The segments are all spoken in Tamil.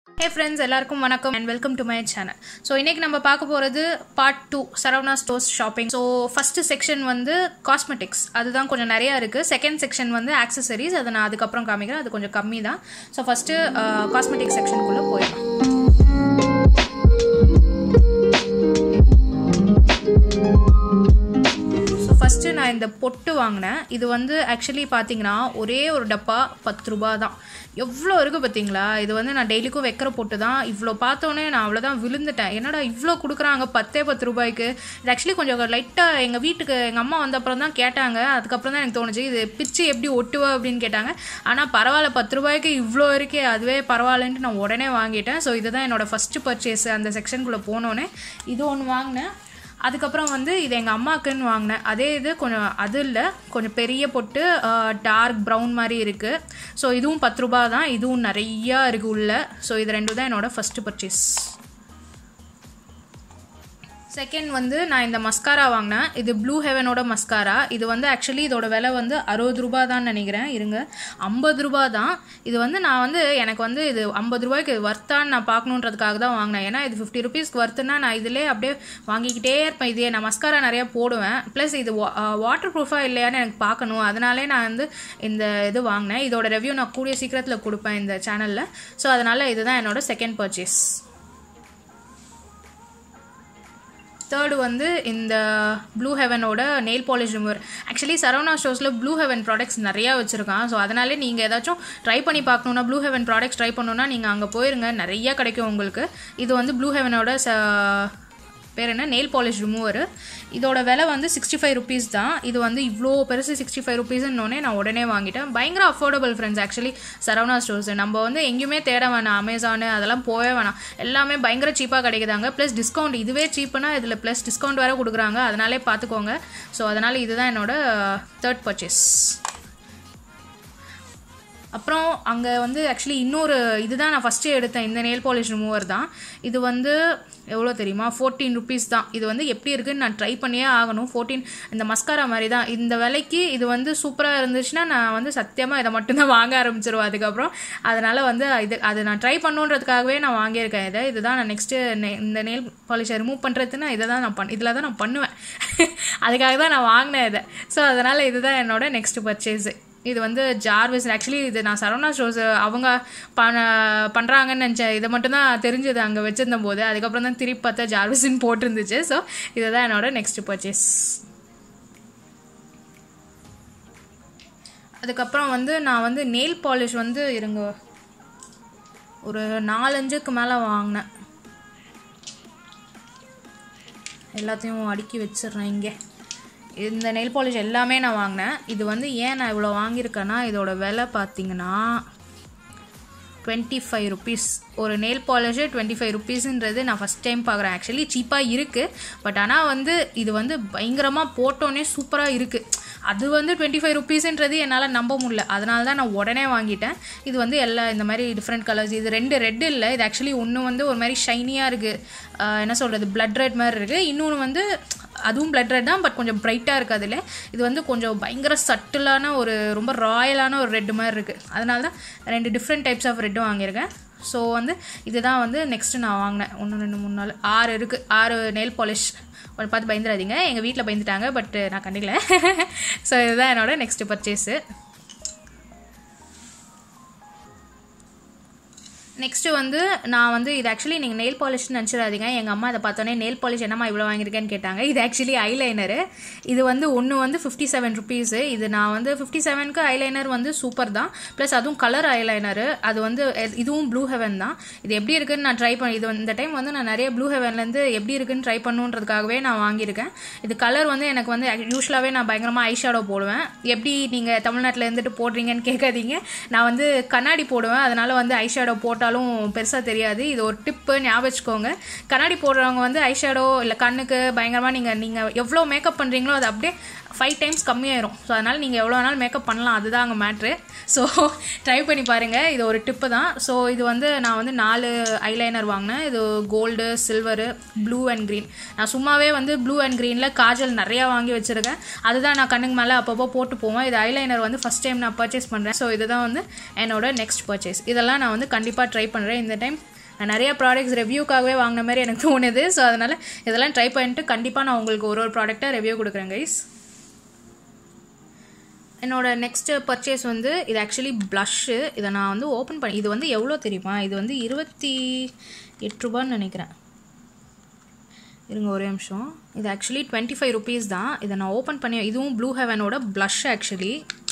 Hey friends, எல்லாருக்கும் வணக்கம் and welcome to my channel. So இன்னைக்கு நம்ம பார்க்க போறது part 2 Saravana Stores shopping. So first section வந்து cosmetics. அதுதான் கொஞ்சம் நிறைய இருக்கு. Second section வந்து accessories. அத நான் அதுக்கு அப்புறம் காமிக்கிறேன். அது கொஞ்சம் கம்மி தான். So first cosmetics section குள்ள போயிடலாம். First நான் இந்த பொட்டு வாங்குனேன். இது வந்து actually பாத்தீங்கன்னா ஒரே ஒரு டப்பா 10 ரூபாய் தான். எவ்வளோ இருக்கு பாத்தீங்களா? இது வந்து நான் டெய்லிக்கும் வைக்கிற பொட்டு தான். இவ்வளோ பார்த்தோன்னே நான் அவ்வளோதான் விழுந்துட்டேன். என்னடா இவ்வளோ கொடுக்குறாங்க 10 ரூபாய்க்கு. இது ஆக்சுவலி கொஞ்சம் லைட்டாக எங்கள் வீட்டுக்கு எங்கள் அம்மா வந்த அப்புறம் தான் கேட்டாங்க. அதுக்கப்புறம் தான் எனக்கு தோணுச்சு இது பிச்சு எப்படி ஒட்டுவா அப்படின்னு கேட்டாங்க. ஆனால் பரவாயில்ல 10 ரூபாய்க்கு இவ்வளோ இருக்கே, அதுவே பரவாயில்லன்ட்டு நான் உடனே வாங்கிட்டேன். ஸோ இதுதான் என்னோட ஃபர்ஸ்ட் பர்ச்சேஸ். அந்த செக்ஷனுக்குள்ளே போனோன்னே இது ஒன்று வாங்கினேன். அதுக்கப்புறம் வந்து இது எங்கள் அம்மாவுக்குன்னு வாங்கினேன். அதே இது கொஞ்சம் அது இல்லை, கொஞ்சம் பெரிய பொட்டு டார்க் ப்ரௌன் மாதிரி இருக்குது. ஸோ இதுவும் 10 ரூபாய் தான். இதுவும் நிறையா இருக்குது உள்ள. ஸோ இது ரெண்டு தான் என்னோடய ஃபஸ்ட்டு பர்ச்சேஸ். செகண்ட் வந்து நான் இந்த மஸ்காரா வாங்கினேன். இது ப்ளூ ஹெவனோட மஸ்காரா. இது வந்து ஆக்சுவலி இதோட விலை வந்து 60 ரூபா தான் நினைக்கிறேன். இருங்க, 50 ரூபா தான். இது வந்து நான் வந்து எனக்கு வந்து இது 50 ரூபாய்க்கு வர்த்தான்னு நான் பார்க்கணுன்றதுக்காக தான் வாங்கினேன். ஏன்னா இது 50 ருபீஸ்க்கு வர்த்துன்னா நான் இதிலே அப்படியே வாங்கிக்கிட்டே இருப்பேன். இதே நான் மஸ்காரா நிறையா போடுவேன். ப்ளஸ் இது வாட்டர் ப்ரூஃபாக இல்லையான்னு எனக்கு பார்க்கணும். அதனாலே நான் வந்து இந்த இது வாங்கினேன். இதோட ரிவ்யூ நான் கூடிய சீக்கிரத்தில் கொடுப்பேன் இந்த சேனலில். ஸோ அதனால் இதுதான் என்னோட செகண்ட் பர்ச்சேஸ். தேர்டு வந்து இந்த ப்ளூ ஹெவனோட nail polish remover. Actually Saravana ஸ்டோர்ஸில் ப்ளூ ஹெவன் ப்ராடக்ட்ஸ் நிறையா வச்சுருக்கான். ஸோ அதனாலே நீங்கள் ஏதாச்சும் ட்ரை பண்ணி பார்க்கணுன்னா, ப்ளூ ஹெவன் ப்ராடக்ட்ஸ் ட்ரை பண்ணணுன்னா நீங்கள் அங்கே போயிருங்க, நிறையா கிடைக்கும் உங்களுக்கு. இது வந்து ப்ளூ ஹெவனோட பேர் என்ன, நெயில் பாலிஷ் ரிமூவர். இதோட விலை வந்து 65 ருபீஸ் தான். இது வந்து இவ்வளோ பெருசு 65 ருபீஸ்ன்னொன்னே நான் உடனே வாங்கிட்டேன். பயங்கர affordable friends. Actually Saravana stores நம்ம வந்து எங்கேயுமே தேட வேணாம், அமேசானு அதெல்லாம் போவே வேணாம், எல்லாமே பயங்கர சீப்பாக கிடைக்குதாங்க. ப்ளஸ் டிஸ்கவுண்ட், இதுவே சீப்புனா இதில் ப்ளஸ் டிஸ்கவுண்ட் வேறு கொடுக்குறாங்க. அதனாலே பார்த்துக்கோங்க. ஸோ அதனால் இதுதான் என்னோட தேர்ட் பர்ச்சேஸ். அப்புறம் அங்கே வந்து ஆக்சுவலி இன்னொரு இதுதான் நான் ஃபஸ்ட்டே எடுத்தேன். இந்த நெயில் பாலிஷ் ரிமூவர் தான். இது வந்து எவ்வளோ தெரியுமா, 14 ருபீஸ் தான். இது வந்து எப்படி இருக்குன்னு நான் ட்ரை பண்ணியே ஆகணும். 14 இந்த மஸ்காரா மாதிரி தான். இந்த விலைக்கு இது வந்து சூப்பராக இருந்துச்சுன்னா நான் வந்து சத்தியமாக இதை மட்டும்தான் வாங்க ஆரம்பிச்சிருவேன் அதுக்கப்புறம். அதனால் வந்து அது நான் ட்ரை பண்ணுன்றதுக்காகவே நான் வாங்கியிருக்கேன். இதுதான் நான் நெக்ஸ்ட்டு இந்த நெயில் பாலிஷை ரிமூவ் பண்ணுறதுன்னா இதில் தான் நான் பண்ணுவேன். அதுக்காக தான் நான் வாங்கினேன் இதை. ஸோ அதனால் இதுதான் என்னோட நெக்ஸ்ட் பர்ச்சேஸு. இது வந்து ஜார்விஸ். ஆக்சுவலி இது நான் சரவணா ஸ்டோர்ஸ் அவங்க பண்ணுறாங்கன்னு நினச்சேன். இதை மட்டும்தான் தெரிஞ்சது அங்கே வச்சுருந்த போது. அதுக்கப்புறம் தான் திருப்பி பார்த்தா ஜார்விஸ்ன்னு போட்டிருந்துச்சு. ஸோ இதுதான் என்னோட நெக்ஸ்ட் பர்ச்சேஸ். அதுக்கப்புறம் வந்து நான் வந்து நெயில் பாலிஷ் வந்து இருங்க ஒரு 4-5க்கு மேலே வாங்கினேன். எல்லாத்தையும் அடுக்கி வச்சிடுறேன் இங்கே. இந்த நெயில் பாலிஷ் எல்லாமே நான் வாங்கினேன். இது வந்து ஏன் நான் இவ்வளோ வாங்கியிருக்கேன்னா, இதோட விலை பார்த்தீங்கன்னா 25 ருபீஸ். ஒரு நெயில் பாலிஷு 25 ருபீஸுன்றது நான் ஃபஸ்ட் டைம் பார்க்குறேன். ஆக்சுவலி சீப்பாக இருக்குது, பட் ஆனால் வந்து இது வந்து பயங்கரமாக போட்டோன்னே சூப்பராக இருக்குது. அது வந்து 25 ருபீஸுன்றது என்னால் நம்ப முடியல. அதனால தான் நான் உடனே வாங்கிட்டேன். இது வந்து எல்லாம் இந்த மாதிரி டிஃப்ரெண்ட் கலர்ஸ். இது 2 ரெட் இல்லை, இது ஆக்சுவலி ஒன்று வந்து ஒரு மாதிரி ஷைனியாக இருக்குது, என்ன சொல்கிறது, பிளட் ரெட் மாதிரி இருக்குது. இன்னொன்று வந்து அதுவும் பிளட் ரெட் தான், பட் கொஞ்சம் பிரைட்டாக இருக்குது அதில். இது வந்து கொஞ்சம் பயங்கர சட்டிலான ஒரு ரொம்ப ராயலான ஒரு ரெட் மாதிரி இருக்குது. அதனால தான் 2 டிஃப்ரெண்ட் டைப்ஸ் ஆஃப் ரெட்டும் வாங்கியிருக்கேன். ஸோ வந்து இதுதான் வந்து நெக்ஸ்ட்டு நான் வாங்கினேன். 1 2 3 4 6 இருக்குது. 6 நெயில் பாலிஷ். கொஞ்சம் பார்த்து பயந்துடாதீங்க, எங்கள் வீட்டில் பயந்துட்டாங்க, பட் நான் கண்டிக்கல. ஸோ இதுதான் என்னோட நெக்ஸ்ட் பர்ச்சேஸு. நெக்ஸ்ட்டு வந்து நான் வந்து இது ஆக்சுவலி நீங்கள் நெயில் பாலிஷ்னு நினச்சிடாதீங்க. எங்கள் அம்மா அதை பார்த்தோன்னே நெயில் பாலிஷ் என்னம்மா இவ்வளோ வாங்கியிருக்கேன்னு கேட்டாங்க. இது ஆக்சுவலி ஐலைனரு. இது வந்து ஒன்று வந்து 57 ருபீஸு. இது நான் வந்து 57க்கு ஐலைனர் வந்து சூப்பர் தான். ப்ளஸ் அதுவும் கலர் ஐலைனரு. அது வந்து இதுவும் ப்ளூ ஹெவன் தான். இது எப்படி இருக்குன்னு நான் ட்ரை பண்ணி இது இந்த டைம் வந்து நான் நிறைய ப்ளூ ஹெவன்லேருந்து எப்படி இருக்குன்னு ட்ரை பண்ணுன்றதுக்காகவே நான் வாங்கியிருக்கேன். இது கலர் வந்து எனக்கு வந்து யூஸ்வலாகவே நான் பயங்கரமாக ஐ ஷேடோ போடுவேன். எப்படி நீங்கள் தமிழ்நாட்டில் இருந்துட்டு போடுறீங்கன்னு கேட்காதீங்க. நான் வந்து கண்ணாடி போடுவேன். அதனால் வந்து ஐ ஷேடோ போட்டால் பெருசாக தெரியாது. இது ஒரு டிப்பு, ஞாபகம் வச்சுக்கோங்க. கண்ணாடி போடுறவங்க வந்து ஐ ஷேடோ இல்லை கண்ணுக்கு பயங்கரமாக நீங்கள் எவ்வளோ மேக்கப் பண்ணுறீங்களோ அது அப்படியே 5 டைம்ஸ் கம்மியாயிரும். ஸோ அதனால் நீங்கள் எவ்வளோ நாள் மேக்கப் பண்ணலாம், அதுதான் அங்கே மேட்ரு. ஸோ ட்ரை பண்ணி பாருங்கள். இது ஒரு டிப்பு தான். ஸோ இது வந்து நான் வந்து 4 ஐலைனர் வாங்கினேன். இது gold, silver, blue and green. நான் சும்மாவே வந்து ப்ளூ அண்ட் க்ரீனில் காஜல் நிறையா வாங்கி வச்சுருக்கேன். அதுதான் நான் கண்ணுக்கு மேலே அப்பப்போ போட்டு போவேன். இது ஐலைனர் வந்து ஃபஸ்ட் டைம் நான் பர்ச்சேஸ் பண்ணுறேன். ஸோ இதுதான் வந்து என்னோட நெக்ஸ்ட் பர்ச்சேஸ். இதெல்லாம் நான் வந்து கண்டிப்பாக ட்ரை பண்ணுறேன். இந்த டைம் நான் நிறைய ப்ராடக்ட்ஸ் ரிவ்யூக்காகவே வாங்கின மாதிரி எனக்கு தோணுது. ஸோ அதனால் இதெல்லாம் ட்ரை பண்ணிட்டு கண்டிப்பாக நான் உங்களுக்கு ஒரு ப்ராடக்டாக ரிவ்யூ கொடுக்குறேன் கைஸ். என்னோட நெக்ஸ்ட் பர்ச்சேஸ் வந்து இது ஆக்சுவலி ப்ளஷ்ஷு. இதை நான் வந்து ஓப்பன் பண்ணி, இது வந்து எவ்வளோ தெரியுமா, இது வந்து 28 ரூபான்னு நினைக்கிறேன். இருங்க ஒரே நிமிஷம். இது ஆக்சுவலி 25 rupees தான். இதை நான் ஓப்பன் பண்ணி, இதுவும் ப்ளூ ஹெவனோட ப்ளஷ் ஆக்சுவலி.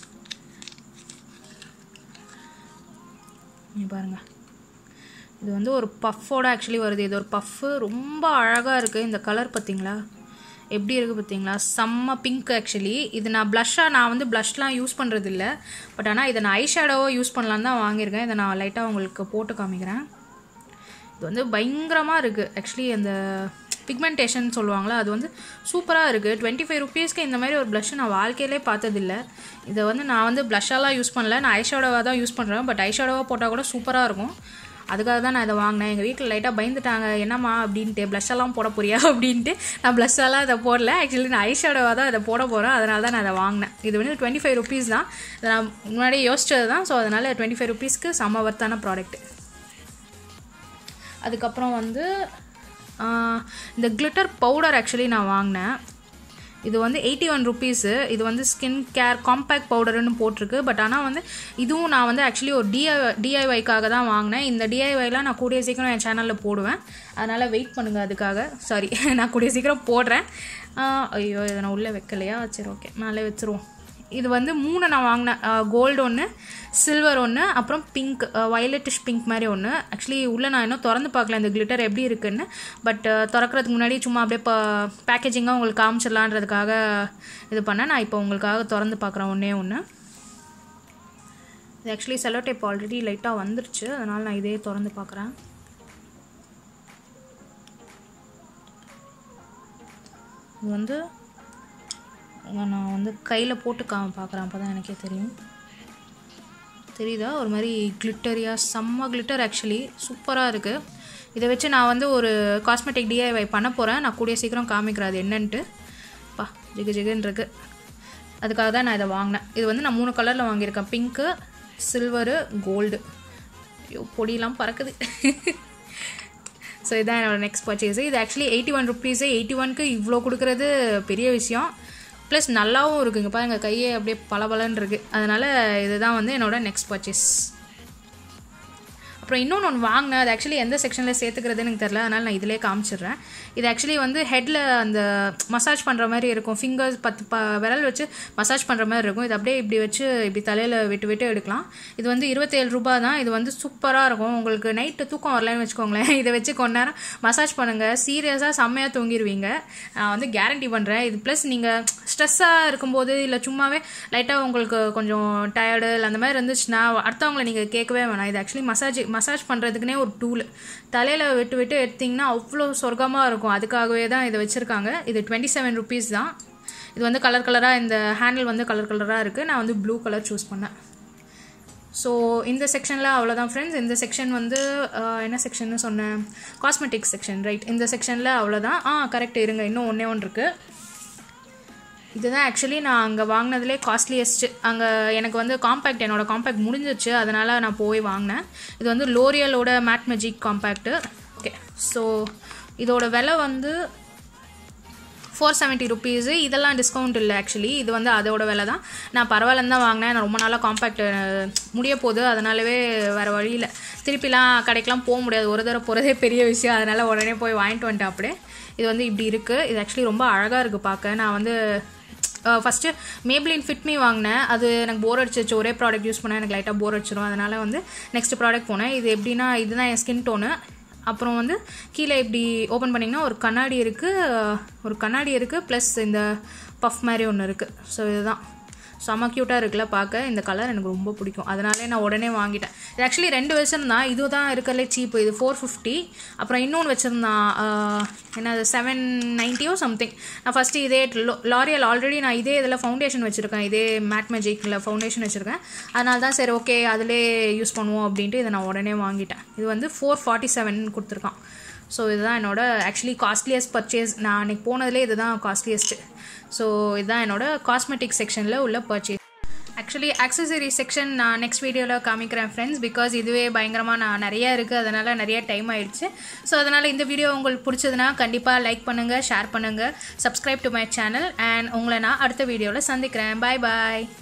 பாருங்கள், இது வந்து ஒரு பஃப்போட ஆக்சுவலி வருது. இது ஒரு பஃப்பு, ரொம்ப அழகாக இருக்குது. இந்த கலர் பார்த்தீங்களா எப்படி இருக்குது பார்த்தீங்களா, செம்ம பிங்க் ஆக்சுவலி. இது நான் நான் வந்து ப்ளஷ்லாம் யூஸ் பண்ணுறது இல்லை. பட் ஆனால் இதை நான் ஐ ஷேடோவாக யூஸ் பண்ணலான்னு தான் வாங்கியிருக்கேன். இதை நான் லைட்டாக உங்களுக்கு போட்டு காமிக்கிறேன். இது வந்து பயங்கரமாக இருக்குது ஆக்சுவலி. அந்த பிக்மெண்டேஷன் சொல்லுவாங்களா, அது வந்து சூப்பராக இருக்குது. 25 rupeesக்கு இந்த மாதிரி ஒரு ப்ளஷ் நான் வாழ்க்கையிலே பார்த்ததில்லை. இதை வந்து நான் வந்து ப்ளஷ்ஷாலாம் யூஸ் பண்ணல, நான் ஐ ஷேடோவாக தான் யூஸ் பண்ணுறேன். பட் ஐ ஷேடோவாக போட்டால் கூட சூப்பராக இருக்கும். அதுக்காக தான் நான் இதை வாங்கினேன். எங்கள் வீட்டில் லைட்டாக பயந்துட்டாங்க, என்னம்மா அப்படின்ட்டு, ப்ளஷ்ஷெல்லாம் போட போறியா அப்படின்ட்டு. நான் ப்ளஷ்ஷெல்லாம் இதை போடல ஆக்சுவலி, நான் ஐ ஷேடோவாக தான் இதை போட போகிறேன். அதனால தான் நான் அதை வாங்கினேன். இது வந்து 25 rupees தான். இதை நான் முன்னாடியே யோசிச்சது தான். ஸோ அதனால் 25 rupeesக்கு செம்ம வர்த்தான ப்ராடக்ட். அதுக்கப்புறம் வந்து இந்த கிளிட்டர் பவுடர் ஆக்சுவலி நான் வாங்கினேன். இது வந்து 81 rupees. இது வந்து ஸ்கின் கேர் காம்பேக்ட் பவுடர்னு போட்டிருக்கு. பட் ஆனால் வந்து இதுவும் நான் வந்து ஆக்சுவலி ஒரு டிஐஒய்க்காக தான் வாங்கினேன். இந்த டிஐஒய்லாம் நான் கூடிய சீக்கிரம் என் சேனலில் போடுவேன். அதனால் வெயிட் பண்ணுங்கள் அதுக்காக. சாரி, நான் கூடிய சீக்கிரம் போடுறேன். ஐயோ, இதை நான் உள்ளே வைக்கலையா, சரி ஓகே மேலே வச்சுருவோம். இது வந்து 3 நான் வாங்கினேன். கோல்டு ஒன்று, சில்வர் ஒன்று, அப்புறம் பிங்க், வயலட்டிஷ் பிங்க் மாதிரி ஒன்று. ஆக்சுவலி உள்ளே நான் இன்னும் திறந்து பார்க்கல இந்த கிளிட்டர் எப்படி இருக்குன்னு. பட் திறக்கிறதுக்கு முன்னாடி சும்மா அப்படியே பேக்கேஜிங்காக உங்களுக்கு காமிச்சிடலான்றதுக்காக இது பண்ணேன். நான் இப்போ உங்களுக்காக திறந்து பார்க்குறேன் ஒன்றே ஒன்று. இது ஆக்சுவலி செல்லோ டேப் ஆல்ரெடி லைட்டாக வந்துருச்சு, அதனால் நான் இதே திறந்து பார்க்குறேன். இது வந்து நான் வந்து கையில் போட்டு பார்க்குறேன், அப்போ தான் எனக்கே தெரியும். தெரியுதா, ஒரு மாதிரி கிளிட்டரியாக செம்ம கிளிட்டர் ஆக்சுவலி, சூப்பராக இருக்குது. இதை வச்சு நான் வந்து ஒரு காஸ்மெட்டிக் டிஐஒய் பண்ண போகிறேன். நான் கூடிய சீக்கிரம் காமிக்கிறேன் அது என்னன்ட்டு. ஜிகு ஜிகுன்னு இருக்குது. அதுக்காக தான் நான் இதை வாங்கினேன். இது வந்து நான் 3 கலரில் வாங்கியிருக்கேன், பிங்க்கு, சில்வரு, கோல்டு. ஐயோ பொடியெலாம் பறக்குது. ஸோ இதுதான் என்னோடய நெக்ஸ்ட் பர்ச்சேஸு. இது ஆக்சுவலி 81 rupees. 81க்கு இவ்வளோ கொடுக்குறது பெரிய விஷயம். ப்ளஸ் நல்லாவும் இருக்குங்க, பாருங்க கையே அப்படியே பளபளன்னு இருக்குது. அதனால் இதுதான் வந்து என்னோடய நெக்ஸ்ட் பர்ச்சேஸ். அப்புறம் இன்னொன்று வாங்கினேன். அது ஆக்சுவலி எந்த செக்ஷனில் சேர்த்துக்கிறதுன்னு எனக்கு தெரில, அதனால் நான் இதிலே காமிச்சிடுறேன். இது ஆக்சுவலி வந்து ஹெட்டில் அந்த மசாஜ் பண்ணுற மாதிரி இருக்கும். ஃபிங்கர்ஸ் 10 விரல் வச்சு மசாஜ் பண்ணுற மாதிரி இருக்கும். இது அப்படியே இப்படி வச்சு இப்படி தலையில் விட்டு எடுக்கலாம். இது வந்து 27 ரூபா தான். இது வந்து சூப்பராக இருக்கும். உங்களுக்கு நைட்டு தூக்கம் வரலன்னு வச்சுக்கோங்களேன், இதை வச்சு கொஞ்ச நேரம் மசாஜ் பண்ணுங்கள், சீரியஸாக செம்மையாக தூங்கிடுவீங்க. நான் வந்து கேரண்டி பண்ணுறேன். இது ப்ளஸ் நீங்கள் ஸ்ட்ரெஸ்ஸாக இருக்கும்போது இல்லை சும்மாவே லைட்டாக உங்களுக்கு கொஞ்சம் டயர்டு இல்லை அந்த மாதிரி இருந்துச்சுன்னா அடுத்தவங்களை நீங்கள் கேட்கவே வேணாம். இது ஆக்சுவலி மசாஜ் பண்ணுறதுக்குனே ஒரு டூல். தலையில் விட்டு எடுத்திங்கன்னா அவ்வளோ சொர்க்கமாக இருக்கும். அதுக்காகவே தான் இதை வச்சுருக்காங்க. இது 27 rupees தான். இது வந்து கலர் கலராக, இந்த ஹேண்டில் வந்து கலர் கலராக இருக்குது. நான் வந்து ப்ளூ கலர் சூஸ் பண்ணேன். ஸோ இந்த செக்ஷனில் அவ்வளோதான் ஃப்ரெண்ட்ஸ். இந்த செக்ஷன் வந்து என்ன செக்ஷன்னு சொன்னேன், காஸ்மெட்டிக்ஸ் செக்ஷன், ரைட். இந்த செக்ஷனில் அவ்வளோதான். கரெக்ட், இருங்க இன்னும் ஒன்று இருக்குது. இதுதான் ஆக்சுவலி நான் அங்கே வாங்கினதுலே காஸ்ட்லியஸ்ட்டு. அங்கே எனக்கு வந்து என்னோடய காம்பேக்ட் முடிஞ்சிச்சு, அதனால் நான் போய் வாங்கினேன். இது வந்து லோரியலோட matte magic compact. Okay, so இதோட விலை வந்து 470 rupees. இதெல்லாம் டிஸ்கவுண்ட் இல்லை ஆக்சுவலி, இது வந்து அதோட விலை தான். நான் பரவாயில்லன்னு தான் வாங்கினேன். நான் ரொம்ப நாளாக காம்பேக்ட் முடிய போகுது, அதனாலவே வேறு வழியில் திருப்பிலாம் கடைக்கெலாம் போக முடியாது. ஒரு தடவை போகிறதே பெரிய விஷயம், அதனால் உடனே போய் வாங்கிட்டு வந்துட்டேன் அப்படியே. இது வந்து இப்படி இருக்குது. இது ஆக்சுவலி ரொம்ப அழகாக இருக்குது பார்க்க. நான் வந்து ஃபஸ்ட்டு மேப்ளின் ஃபிட்மி வாங்கினேன். அது எனக்கு போர் அடிச்சிச்சு, ஒரே ப்ராடக்ட் யூஸ் பண்ணால் எனக்கு லைட்டாக போர் அடிச்சிடும். அதனால் வந்து நெக்ஸ்ட் ப்ராடக்ட் போனேன். இது எப்படின்னா, இதுதான் என் ஸ்கின் டோனு. அப்புறம் வந்து கீழே இப்படி ஓப்பன் பண்ணிங்கன்னா ஒரு கண்ணாடி இருக்குது ப்ளஸ் இந்த பஃப் மாதிரி ஒன்று இருக்குது. ஸோ இதுதான் செம்ம க்யூட்டாக இருக்குல்ல பார்க்க. இந்த கலர் எனக்கு ரொம்ப பிடிக்கும், அதனாலே நான் உடனே வாங்கிட்டேன். இது ஆக்சுவலி 2 வச்சுருந்தான். இது தான் இருக்கிறதுலே சீப்பு. இது 450. அப்புறம் இன்னொன்று வச்சுருந்தான், என்னது 790 சம்திங். நான் ஃபஸ்ட்டு இதே லாரியல் ஆல்ரெடி நான் இதே இதில் ஃபவுண்டேஷன் வச்சுருக்கேன், இதே மேட் மேஜிக்கில் ஃபவுண்டேஷன் வச்சுருக்கேன். அதனால தான் சரி ஓகே அதிலே யூஸ் பண்ணுவோம் அப்படின்ட்டு இதை நான் உடனே வாங்கிட்டேன். இது வந்து 447 கொடுத்துருக்கான். ஸோ இதுதான் என்னோட ஆக்சுவலி காஸ்ட்லியஸ்ட் பர்ச்சேஸ். நான் அன்றைக்கி போனதுலேயே இதுதான் காஸ்ட்லியஸ்ட்டு. ஸோ இதுதான் என்னோட காஸ்மெட்டிக் செக்ஷனில் உள்ள பர்ச்சேஸ். ஆக்சுவலி ஆக்சசரி செக்ஷன் நான் நெக்ஸ்ட் வீடியோவில் காமிக்கிறேன் ஃப்ரெண்ட்ஸ், பிகாஸ் இதுவே பயங்கரமாக நான் நிறையா இருக்குது, அதனால் நிறைய டைம் ஆயிடுச்சு. ஸோ அதனால் இந்த வீடியோ உங்களுக்கு பிடிச்சதுன்னா கண்டிப்பாக லைக் பண்ணுங்கள், ஷேர் பண்ணுங்கள், subscribe to my channel. And உங்களை நான் அடுத்த வீடியோவில் சந்திக்கிறேன். பாய் பாய்.